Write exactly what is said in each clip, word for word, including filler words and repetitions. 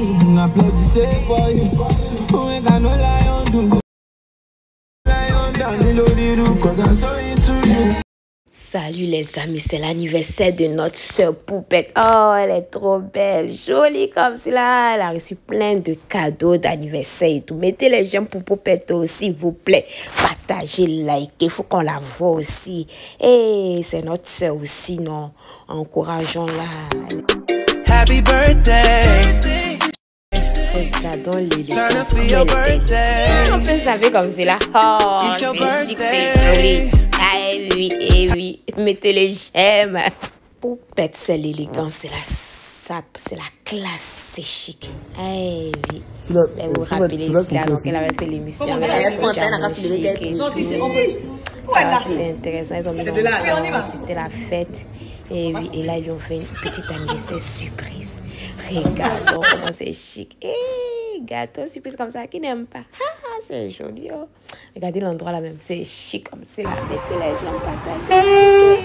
Applaudissez for you. We got no lie on do. Lie on down the load, cause I'm so into you. Salut les amis, c'est l'anniversaire de notre soeur Poupette. Oh, elle est trop belle, jolie comme cela. Elle a reçu plein de cadeaux d'anniversaire et tout. Mettez les j'aime pour Poupette s'il vous plaît. Partagez, likez, il faut qu'on la voit aussi. Et c'est notre soeur aussi, non? Encourageons-la. Happy birthday. Regardons l'élégance comme elle est. On peut savoir comme cela. Oh, c'est chic, c'est joli. Ah oui, et oui, mettez les j'aime. Poupette, c'est l'élégance, c'est la sape, c'est la classe, c'est chic. Ah oui. Là, vous rappelez cela, donc elle avait fait l'émission. Elle avait déjà chic et tout. Ah, c'était intéressant, ils ont mis dans c'était la fête. Et oui, et là, ils lui ont fait une petite anniversaire surprise. Regardons comment c'est chic. Et gâteau surprise comme ça, qui n'aime pas. Ah, c'est joli. Oh. Regardez l'endroit là même, c'est chic comme c'est là. Mettez les gens partagés.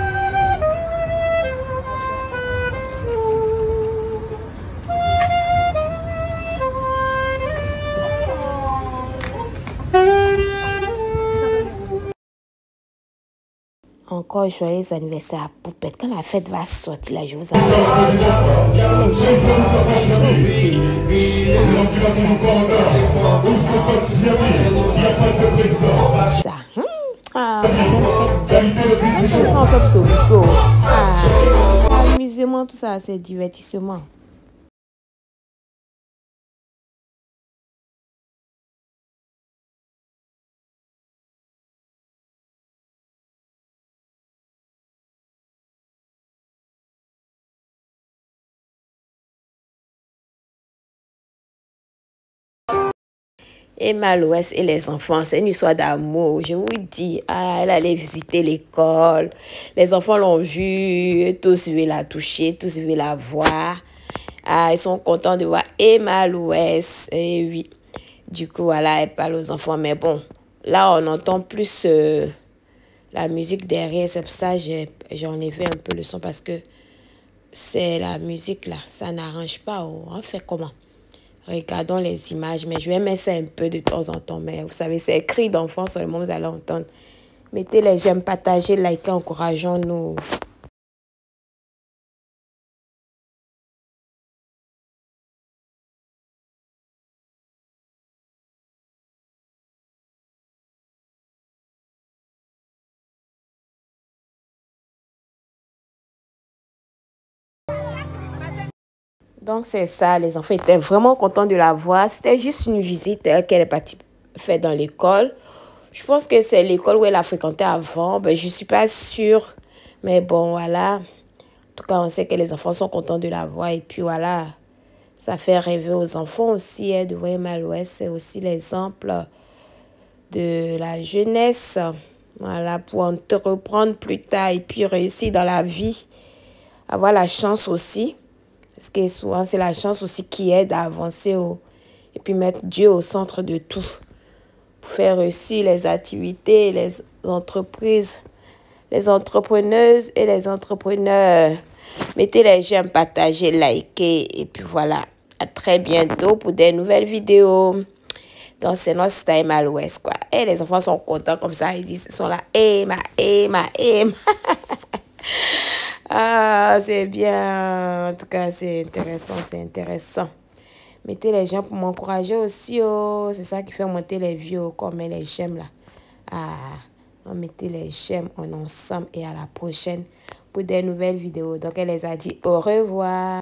Encore joyeux anniversaire à Poupette. Quand la fête va sortir, là, je vous annonce. Ça. Ah, on fait plus au Ah, amusement, tout ça, c'est divertissement. Emma Louès et les enfants, c'est une histoire d'amour. Je vous dis, ah, elle allait visiter l'école. Les enfants l'ont vue, tous veulent la toucher, tous veulent la voir. Ah, ils sont contents de voir Emma Louès. Et oui, du coup, voilà, elle parle aux enfants. Mais bon, là, on entend plus euh, la musique derrière. C'est pour ça que j'en ai fait un peu le son parce que c'est la musique là. Ça n'arrange pas. Oh. On fait comment? Regardons les images, mais je vais mettre ça un peu de temps en temps. Mais vous savez, c'est écrit d'enfants seulement, vous allez entendre. Mettez les j'aime, partagez, likez, encourageons-nous. Donc, c'est ça, les enfants étaient vraiment contents de la voir. C'était juste une visite euh, qu'elle est partie faire dans l'école. Je pense que c'est l'école où elle a fréquenté avant. Ben, je ne suis pas sûre. Mais bon, voilà. En tout cas, on sait que les enfants sont contents de la voir. Et puis voilà, ça fait rêver aux enfants aussi. Hein, de voir Emma Louès, c'est aussi l'exemple de la jeunesse. Voilà, pour entreprendre plus tard et puis réussir dans la vie. Avoir la chance aussi. Parce que souvent, c'est la chance aussi qui aide à avancer au, et puis mettre Dieu au centre de tout. Pour faire réussir les activités, les entreprises, les entrepreneuses et les entrepreneurs. Mettez les j'aime, partagez, likez. Et puis voilà, à très bientôt pour des nouvelles vidéos. Donc, c'est notre style à l'ouest, quoi. Et les enfants sont contents comme ça. Ils disent, ils sont là, Emma, Emma, Emma. Ah, c'est bien. En tout cas, c'est intéressant, c'est intéressant. Mettez les gens pour m'encourager aussi. Oh. C'est ça qui fait monter les vues, comme les j'aime là. Ah, on mettez les j'aime en ensemble et à la prochaine pour des nouvelles vidéos. Donc, elle les a dit au revoir.